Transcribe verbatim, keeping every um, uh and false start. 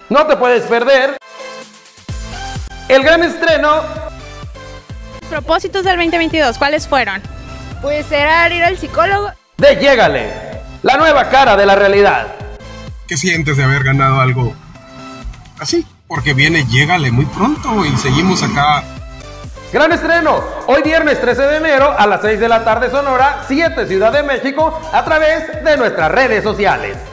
No te puedes perder el gran estreno. Propósitos del veinte veintidós, ¿cuáles fueron? Pues era ir al psicólogo. De Llégale, la nueva cara de la realidad. ¿Qué sientes de haber ganado algo así? Porque viene Llégale muy pronto y seguimos acá. Gran estreno, hoy viernes trece de enero a las seis de la tarde Sonora, siete Ciudad de México, a través de nuestras redes sociales.